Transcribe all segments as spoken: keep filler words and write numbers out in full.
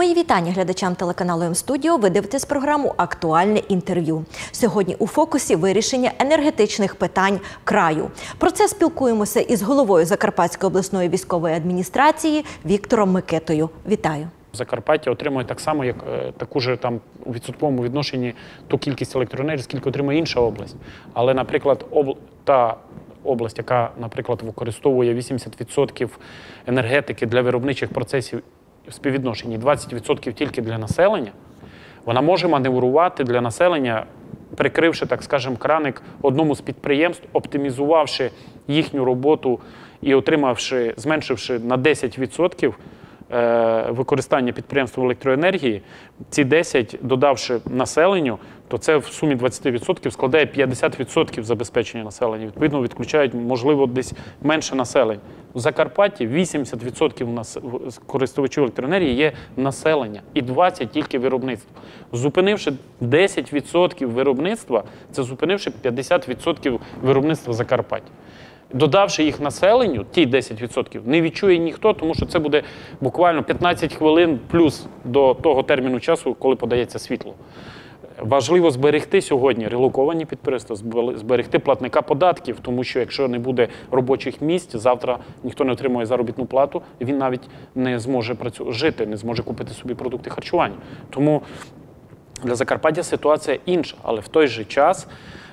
Мої вітання глядачам телеканалу М-Студіо. Ви дивитесь програму «Актуальне інтерв'ю». Сьогодні у фокусі вирішення енергетичних питань краю. Про це спілкуємося із головою Закарпатської обласної військової адміністрації Віктором Микитою. Вітаю. Закарпаття отримує так само, як таку ж там у відсотковому відношенні ту кількість електроенергії, скільки отримує інша область. Але, наприклад, об... та область, яка, наприклад, використовує вісімдесят відсотків енергетики для виробничих процесів в співвідношенні, двадцять відсотків тільки для населення, вона може маневрувати для населення, прикривши, так скажемо, краник одному з підприємств, оптимізувавши їхню роботу і отримавши, зменшивши на десять відсотків використання підприємства електроенергії, ці десять додавши населенню, то це в сумі двадцять відсотків складає п'ятдесят відсотків забезпечення населення. Відповідно, відключають, можливо, десь менше населення. У Закарпатті вісімдесят відсотків користувачів електроенергії є населення і двадцять відсотків тільки виробництво. Зупинивши десять відсотків виробництва, це зупинивши п'ятдесят відсотків виробництва Закарпаття. Додавши їх населенню, ті десять відсотків, не відчує ніхто, тому що це буде буквально п'ятнадцять хвилин плюс до того терміну часу, коли подається світло. Важливо зберегти сьогодні релоковані підприємства, зберегти платника податків, тому що якщо не буде робочих місць, завтра ніхто не отримує заробітну плату, він навіть не зможе жити, не зможе купити собі продукти харчування. Тому для Закарпаття ситуація інша, але в той же час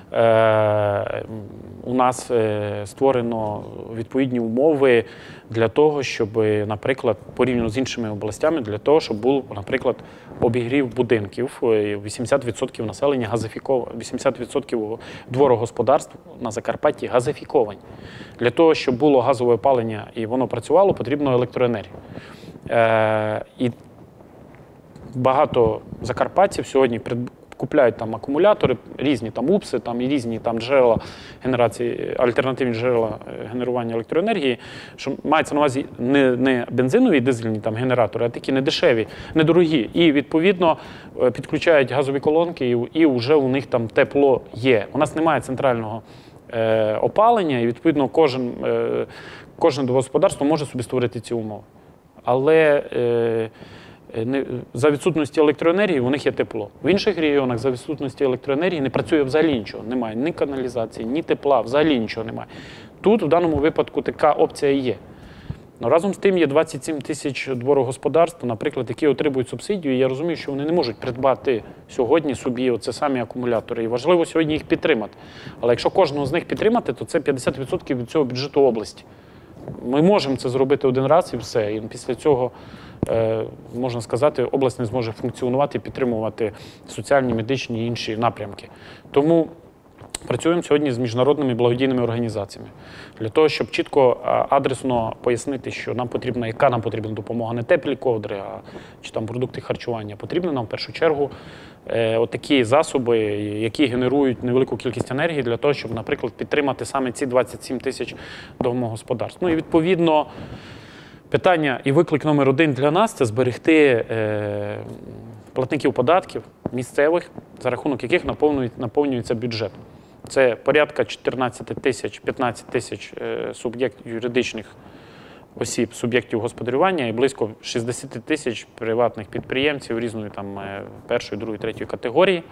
у нас створено відповідні умови для того, щоб, наприклад, порівняно з іншими областями, для того, щоб був, наприклад, обігрів будинків, вісімдесят відсотків населення газифіковані, вісімдесят відсотків дворогосподарств на Закарпатті газифіковані. Для того, щоб було газове опалення і воно працювало, потрібно електроенергія. І багато закарпатців сьогодні купляють там акумулятори, різні там упси, там і різні там джерела генерації, альтернативні джерела генерування електроенергії, що мається на увазі не, не бензинові дизельні там генератори, а такі недешеві, недорогі. І відповідно підключають газові колонки, і, і вже у них там тепло є. У нас немає центрального е, опалення, і відповідно кожен, е, кожне господарство може собі створити ці умови. Але е, за відсутності електроенергії у них є тепло. В інших регіонах за відсутності електроенергії не працює взагалі нічого. Немає ні каналізації, ні тепла, взагалі нічого немає. Тут в даному випадку така опція є. Но разом з тим є двадцять сім тисяч дворогосподарств, наприклад, які отримують субсидію. І я розумію, що вони не можуть придбати сьогодні собі оце самі акумулятори. І важливо сьогодні їх підтримати. Але якщо кожного з них підтримати, то це п'ятдесят відсотків від цього бюджету області. Ми можемо це зробити один раз і все. І після цього, можна сказати, область не зможе функціонувати і підтримувати соціальні, медичні і інші напрямки. Тому працюємо сьогодні з міжнародними благодійними організаціями для того, щоб чітко, адресно пояснити, що нам потрібна, яка нам потрібна допомога, не теплі ковдри, а чи там продукти харчування. Потрібно нам в першу чергу отакі засоби, які генерують невелику кількість енергії для того, щоб, наприклад, підтримати саме ці двадцять сім тисяч домогосподарств. Ну і відповідно питання і виклик номер один для нас – це зберегти е, платників податків місцевих, за рахунок яких наповнюється бюджет. Це порядка чотирнадцять тисяч, п'ятнадцять тисяч е, суб'єктів юридичних осіб, суб'єктів господарювання і близько шістдесят тисяч приватних підприємців різної там першої, другої, третьої категорії,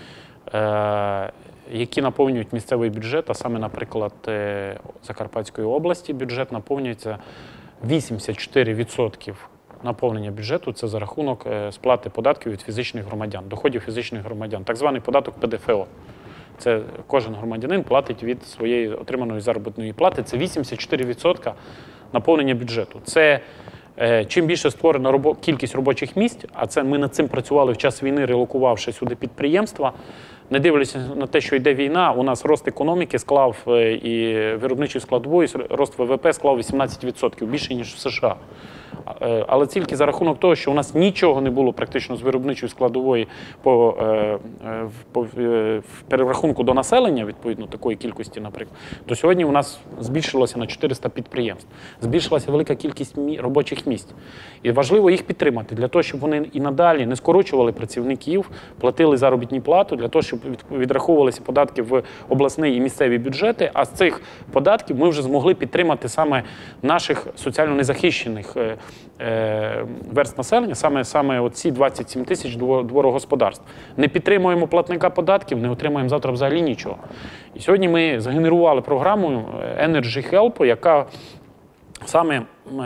е, які наповнюють місцевий бюджет, а саме, наприклад, Закарпатської області бюджет наповнюється вісімдесят чотири відсотки наповнення бюджету – це за рахунок сплати податків від фізичних громадян, доходів фізичних громадян, так званий податок Пе Де Фе О. Це кожен громадянин платить від своєї отриманої заробітної плати, це вісімдесят чотири відсотки наповнення бюджету. Це е, чим більше створена робо, кількість робочих місць, а це ми над цим працювали в час війни, релокувавши сюди підприємства, не дивлячись на те, що йде війна, у нас рост економіки склав і виробничої складової, рост Ве Ве Пе склав вісімнадцять відсотків, більше, ніж в США. Але тільки за рахунок того, що у нас нічого не було практично з виробничої складової по, по в перерахунку до населення, відповідно такої кількості, наприклад, то сьогодні у нас збільшилося на чотириста підприємств. Збільшилася велика кількість робочих місць. І важливо їх підтримати, для того, щоб вони і надалі не скорочували працівників, платили заробітні плати, для того, щоб відраховувалися податки в обласний і місцеві бюджети, а з цих податків ми вже змогли підтримати саме наших соціально незахищених верст населення, саме, саме оці двадцять сім тисяч дворогосподарств. Не підтримуємо платника податків, не отримаємо завтра взагалі нічого. І сьогодні ми згенерували програму Energy Help, яка саме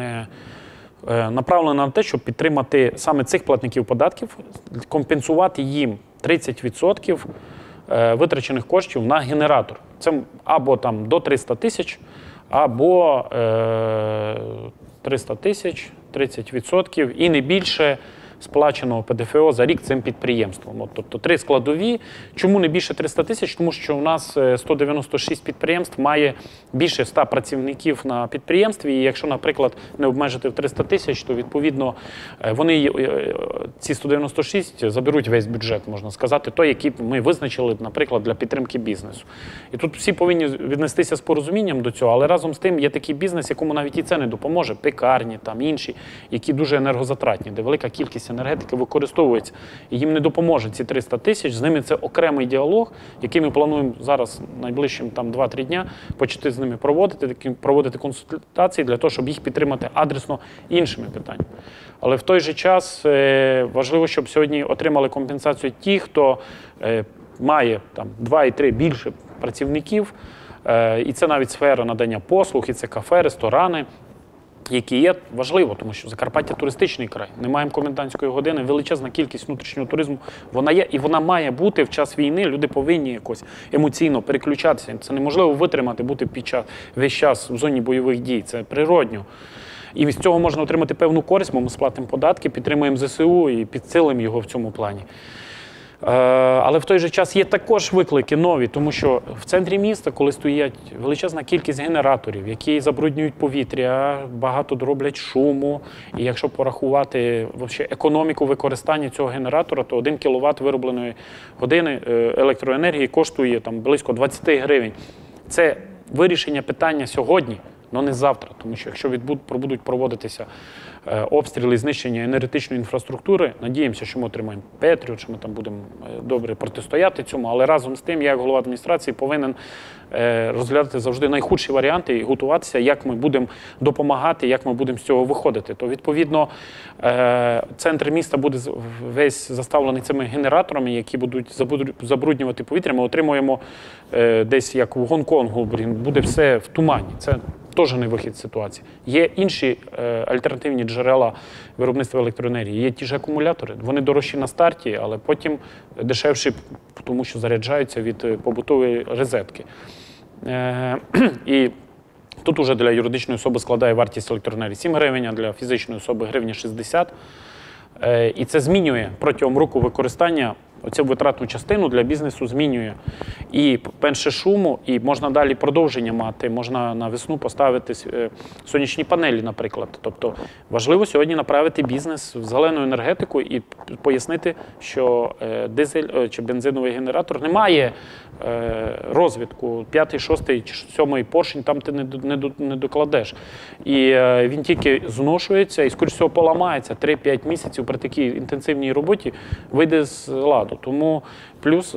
направлена на те, щоб підтримати саме цих платників податків, компенсувати їм тридцять відсотків витрачених коштів на генератор. Це або там до триста тисяч, або е, триста тисяч, тридцять відсотків і не більше сплаченого Пе Де Фе О за рік цим підприємством. От, тобто три складові. Чому не більше триста тисяч? Тому що у нас сто дев'яносто шість підприємств має більше ста працівників на підприємстві. І якщо, наприклад, не обмежити в триста тисяч, то відповідно вони, ці сто дев'яносто шість, заберуть весь бюджет, можна сказати, той, який ми визначили, наприклад, для підтримки бізнесу. І тут всі повинні віднестися з порозумінням до цього, але разом з тим є такий бізнес, якому навіть і це не допоможе, пекарні, там інші, які дуже енергозатратні, де велика кількість енергетики використовується, і їм не допоможе ці триста тисяч. З ними це окремий діалог, який ми плануємо зараз найближчим там два-три дня почати з ними проводити, проводити консультації для того, щоб їх підтримати адресно іншими питаннями. Але в той же час важливо, щоб сьогодні отримали компенсацію ті, хто має там два і три більше працівників, і це навіть сфера надання послуг, і це кафе, ресторани, які є важливо, тому що Закарпаття туристичний край. Не маємо комендантської години, величезна кількість внутрішнього туризму, вона є і вона має бути в час війни. Люди повинні якось емоційно переключатися. Це неможливо витримати, бути під час, весь час в зоні бойових дій, це природньо. І з цього можна отримати певну користь, бо ми сплатимо податки, підтримуємо Зе Се У і підсилимо його в цьому плані. Але в той же час є також виклики нові, тому що в центрі міста, коли стоять величезна кількість генераторів, які забруднюють повітря, багато роблять шуму, і якщо порахувати вообще економіку використання цього генератора, то один кіловат виробленої години електроенергії коштує там близько двадцять гривень. Це вирішення питання сьогодні, але не завтра, тому що якщо будуть проводитися обстріли і знищення енергетичної інфраструктури, надіємося, що ми отримаємо Петріот, що ми там будемо добре протистояти цьому, але разом з тим, я як голова адміністрації повинен розглядати завжди найхудші варіанти і готуватися, як ми будемо допомагати, як ми будемо з цього виходити. То, відповідно, центр міста буде весь заставлений цими генераторами, які будуть забруднювати повітря. Ми отримуємо десь, як в Гонконгу, буде все в тумані. Це теж не вихід з ситуації. Є інші е, альтернативні джерела виробництва електроенергії. Є ті ж акумулятори. Вони дорожчі на старті, але потім дешевші, тому що заряджаються від побутової розетки. Е, і тут уже для юридичної особи складає вартість електроенергії сім гривень, а для фізичної особи гривня шістдесят. Е, і це змінює протягом року використання. Оцю витратну частину для бізнесу змінює. І менше шуму, і можна далі продовження мати, можна на весну поставити сонячні панелі, наприклад. Тобто важливо сьогодні направити бізнес в зелену енергетику і пояснити, що дизель чи бензиновий генератор не має розвитку. П'ятий, шостий, сьомий поршень там ти не докладеш. І він тільки зношується і, скоріш всього, поламається. три-п'ять місяців при такій інтенсивній роботі вийде з ладу. Тому плюс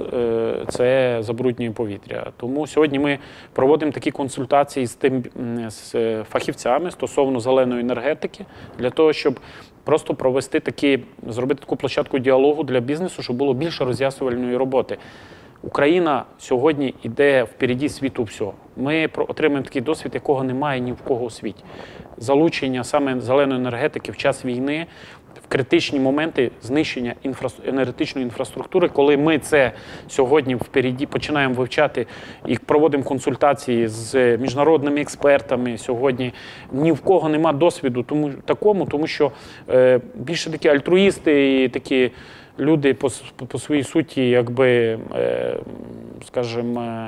це забруднює повітря. Тому сьогодні ми проводимо такі консультації з, тим, з фахівцями стосовно зеленої енергетики, для того, щоб просто провести такі, зробити таку площадку діалогу для бізнесу, щоб було більше роз'яснювальної роботи. Україна сьогодні йде впереді світу всього. Ми отримуємо такий досвід, якого немає ні в кого у світі. Залучення саме зеленої енергетики в час війни, в критичні моменти знищення інфра... енергетичної інфраструктури, коли ми це сьогодні впереді починаємо вивчати і проводимо консультації з міжнародними експертами сьогодні, ні в кого нема досвіду тому, такому, тому що е, більше такі альтруїсти і такі люди по, по своїй суті, якби, е, скажімо,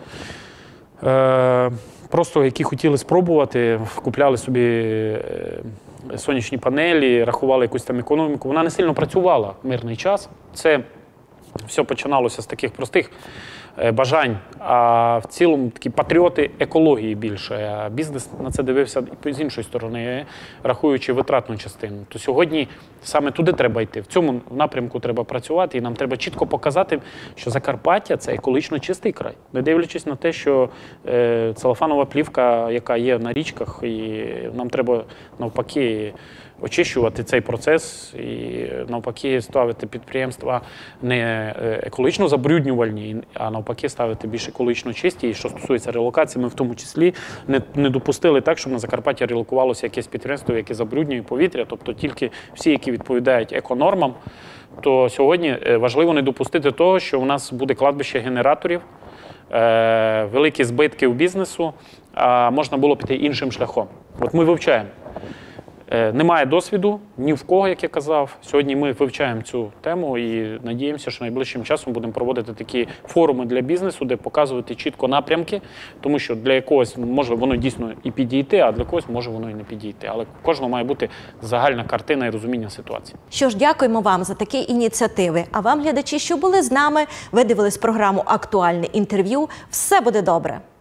е, е, просто які хотіли спробувати, купляли собі е, сонячні панелі, рахували якусь там економіку. Вона не сильно працювала в мирний час. Це все починалося з таких простих бажань, а в цілому такі патріоти екології більше. А бізнес на це дивився з іншої сторони, рахуючи витратну частину. То сьогодні саме туди треба йти, в цьому напрямку треба працювати, і нам треба чітко показати, що Закарпаття – це екологічно чистий край. Не дивлячись на те, що е, целофанова плівка, яка є на річках, і нам треба навпаки очищувати цей процес і навпаки ставити підприємства не екологічно забруднювальні, а навпаки ставити більш екологічно чисті. І що стосується релокації, ми в тому числі не, не допустили так, щоб на Закарпатті релокувалося якесь підприємство, яке забруднює повітря, тобто тільки всі, які відповідають еконормам. То сьогодні важливо не допустити того, що у нас буде кладбище генераторів, е, великі збитки у бізнесу, а можна було піти іншим шляхом. От ми вивчаємо. Е, немає досвіду ні в кого, як я казав. Сьогодні ми вивчаємо цю тему і надіємося, що найближчим часом будемо проводити такі форуми для бізнесу, де показувати чітко напрямки, тому що для якогось може воно дійсно і підійти, а для когось може воно і не підійти. Але у кожного має бути загальна картина і розуміння ситуації. Що ж, дякуємо вам за такі ініціативи. А вам, глядачі, що були з нами, ви дивились програму «Актуальне інтерв'ю». Все буде добре!